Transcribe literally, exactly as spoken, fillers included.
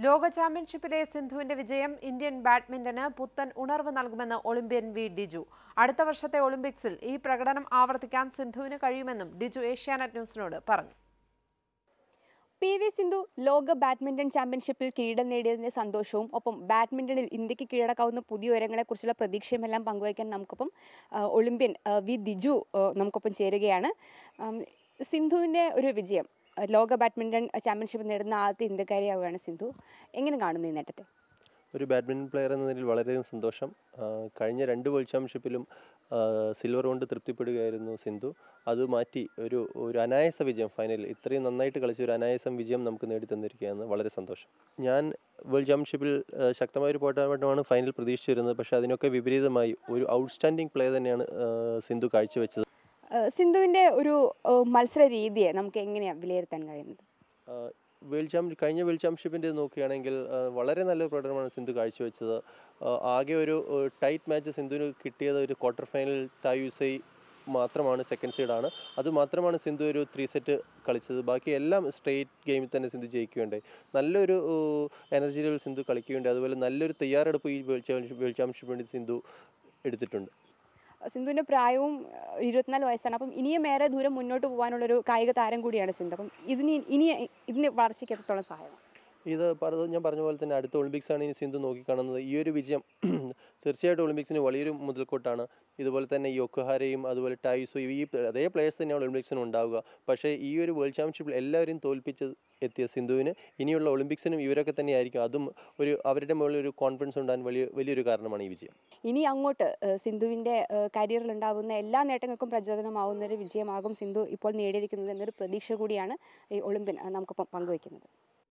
ലോക ചാമ്പ്യൻഷിപ്പിലെ സിന്ധുവിന്റെ വിജയം ഇന്ത്യൻ ബാഡ്മിന്റന് പുത്തൻ ഉണർവ് നൽകുമെന്ന് ഒളിമ്പ്യൻ വി ഡിജു. അടുത്ത വർഷത്തെ ഒളിമ്പിക്സിൽ ഈ പ്രകടനം ആവർത്തിക്കാൻ സിന്ധുവിന് കഴിയുമെന്നും ഡിജു ഏഷ്യാനെറ്റ് ന്യൂസിനോട് പറഞ്ഞു. പി വി സിന്ധു ലോക ബാഡ്മിന്റൺ ചാമ്പ്യൻഷിപ്പിൽ കിരീടം നേടിയതിന്റെ സന്തോഷവും ഒപ്പം ബാഡ്മിന്റണിൽ ഇന്ത്യക്ക് കീഴടക്കാവുന്ന പുതിയ ഉയരങ്ങളെക്കുറിച്ചുള്ള പ്രതീക്ഷയുമെല്ലാം പങ്കുവയ്ക്കാൻ നമുക്കൊപ്പം ഒളിമ്പ്യൻ വി ഡിജു നമുക്കൊപ്പം ചേരുകയാണ്. സിന്ധുവിൻ്റെ ഒരു വിജയം, ലോക ബാഡ്മിന്റൺ ചാമ്പ്യൻഷിപ്പ് നേടുന്ന ആദ്യത്തെ ഇന്ത്യക്കാരിയാവുകയാണ് സിന്ധു. എങ്ങനെ കാണുന്നു ഈ നേട്ടത്തെ? ഒരു ബാഡ്മിൻ്റൺ പ്ലെയർ എന്ന നിലയിൽ വളരെയധികം സന്തോഷം. കഴിഞ്ഞ രണ്ട് വേൾഡ് ചാമ്പ്യൻഷിപ്പിലും സിൽവർ കൊണ്ട് തൃപ്തിപ്പെടുകയായിരുന്നു സിന്ധു. അത് മാറ്റി ഒരു ഒരു അനായാസ വിജയം, ഫൈനലിൽ ഇത്രയും നന്നായിട്ട് കളിച്ച ഒരു അനായാസം വിജയം നമുക്ക് നേടിത്തന്നിരിക്കുകയാണ്. വളരെ സന്തോഷം. ഞാൻ വേൾഡ് ചാമ്പ്യൻഷിപ്പിൽ ശക്തമായൊരു പോരാട്ടമാണ് ഫൈനൽ പ്രതീക്ഷിച്ചിരുന്നത്. പക്ഷേ അതിനൊക്കെ വിപരീതമായി ഒരു ഔട്ട്സ്റ്റാൻഡിങ് പ്ലേ തന്നെയാണ് സിന്ധു കാഴ്ചവെച്ചത്. സിന്ധുവിൻ്റെ ഒരു മത്സര രീതിയെ നമുക്ക് എങ്ങനെയാണ് വിലയിരുത്താൻ കഴിയുന്നത്? വേൾഡ് ചാമ്പ്യൻ കഴിഞ്ഞ വേൾഡ് ചാമ്പ്യൻഷിപ്പിൻ്റെ നോക്കുകയാണെങ്കിൽ വളരെ നല്ലൊരു പ്രകടനമാണ് സിന്ധു കാഴ്ചവെച്ചത്. ആകെ ഒരു ടൈറ്റ് മാച്ച് സിന്ധുവിന് കിട്ടിയത് ഒരു ക്വാർട്ടർ ഫൈനൽ തായൂസൈ മാത്രമാണ്, സെക്കൻഡ് സീഡാണ്. അത് മാത്രമാണ് സിന്ധു ഒരു ത്രീ സെറ്റ് കളിച്ചത്. ബാക്കി എല്ലാം സ്ട്രെയിറ്റ് ഗെയിമിൽ തന്നെ സിന്ധു ജയിക്കുകയുണ്ടായി. നല്ലൊരു എനർജി ലെവൽ സിന്ധു കളിക്കുകയുണ്ടായി. അതുപോലെ നല്ലൊരു തയ്യാറെടുപ്പ് ഈ വേൾഡ് ചാമ്പ്യൻഷിപ്പ് വേൾഡ് ചാമ്പ്യൻഷിപ്പ് വേണ്ടി സിന്ധു എടുത്തിട്ടുണ്ട്. സിന്ധുവിൻ്റെ പ്രായവും ഇരുപത്തിനാല് വയസ്സാണ്. അപ്പം ഇനിയും ഏറെ ദൂരം മുന്നോട്ട് പോകാനുള്ളൊരു കായിക താരം കൂടിയാണ് സിന്ധു. അപ്പം ഇതിന് ഇനി ഇതിന് വളർച്ചയ്ക്ക് എത്രത്തോളം സഹായം? ഇത് പറഞ്ഞത് ഞാൻ പറഞ്ഞ പോലെ തന്നെ അടുത്ത ഒളിമ്പിക്സാണ് ഇനി സിന്ധു നോക്കിക്കാണുന്നത്. ഈ ഒരു വിജയം തീർച്ചയായിട്ടും ഒളിമ്പിക്സിന് വലിയൊരു മുതൽക്കൂട്ടാണ്. ഇതുപോലെ തന്നെ ഈ ഒക്കുഹാരയും അതുപോലെ ടൈസു ഈ അതേ പ്ലേയേഴ്സ് തന്നെയാണ് ഒളിമ്പിക്സിന് ഉണ്ടാവുക. പക്ഷേ ഈ ഒരു വേൾഡ് ചാമ്പ്യൻഷിപ്പിൽ എല്ലാവരെയും തോൽപ്പിച്ച് എത്തിയ സിന്ധുവിന് ഇനിയുള്ള ഒളിമ്പിക്സിനും ഇവരൊക്കെ തന്നെയായിരിക്കും. അതും ഒരു അവരുടെ മുകളിൽ ഒരു കോൺഫിഡൻസ് ഉണ്ടാകാൻ വലിയ വലിയൊരു കാരണമാണ് ഈ വിജയം. ഇനി അങ്ങോട്ട് സിന്ധുവിൻ്റെ കരിയറിൽ ഉണ്ടാകുന്ന എല്ലാ നേട്ടങ്ങൾക്കും പ്രചോദനമാവുന്ന ഒരു വിജയമാകും സിന്ധു ഇപ്പോൾ നേടിയിരിക്കുന്നത് എന്നൊരു പ്രതീക്ഷ കൂടിയാണ് ഈ ഒളിമ്പ്യൻ നമുക്കൊപ്പം പങ്കുവയ്ക്കുന്നത്.